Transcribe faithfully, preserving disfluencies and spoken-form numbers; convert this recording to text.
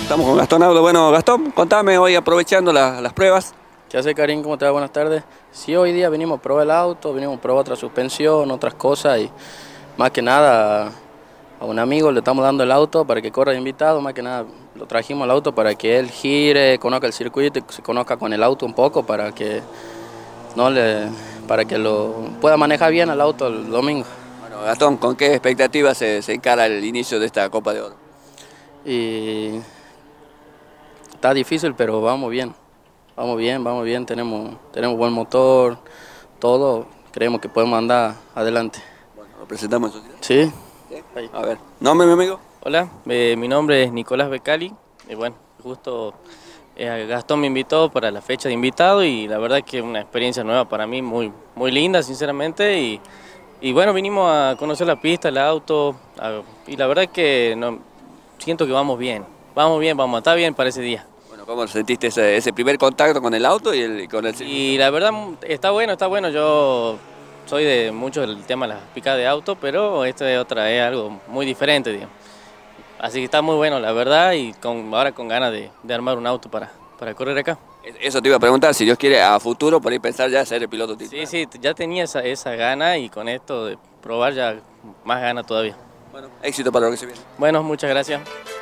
Estamos con Gastón Audo. Bueno, Gastón, contame hoy aprovechando la- las pruebas. ¿Qué hace, Karim? ¿Cómo te va? Buenas tardes. Sí, hoy día venimos a probar el auto, venimos a probar otra suspensión, otras cosas y más que nada a un amigo le estamos dando el auto para que corra de invitado, más que nada lo trajimos al auto para que él gire, conozca el circuito y se conozca con el auto un poco para que no le para que lo pueda manejar bien el auto el domingo. Bueno, Gastón, ¿con qué expectativas se, se encara el inicio de esta Copa de Oro? Y está difícil, pero vamos bien. Vamos bien, vamos bien, tenemos, tenemos buen motor, todo, creemos que podemos andar adelante. Bueno, lo presentamos en sociedad. ¿Sí? ¿Sí? A ver, ¿nombre, mi amigo? Hola, eh, mi nombre es Nicolás Becali y bueno, justo eh, Gastón me invitó para la fecha de invitado y la verdad que es una experiencia nueva para mí, muy, muy linda sinceramente y, y bueno, vinimos a conocer la pista, el auto a- y la verdad que no, siento que vamos bien, vamos bien, vamos a estar bien para ese día. Bueno, ¿cómo sentiste ese, ese primer contacto con el auto y el, con el circuito? Y la verdad está bueno, está bueno, yo soy de mucho del tema de las picadas de auto, pero esto es otra, es algo muy diferente, digamos. Así que está muy bueno, la verdad, y con, ahora con ganas de, de armar un auto para, para correr acá. Eso te iba a preguntar, si Dios quiere, a futuro, por ahí pensar ya ser el piloto titular. Sí, sí, ya tenía esa, esa gana y con esto de probar ya más gana todavía. Bueno, éxito para lo que se viene. Bueno, muchas gracias.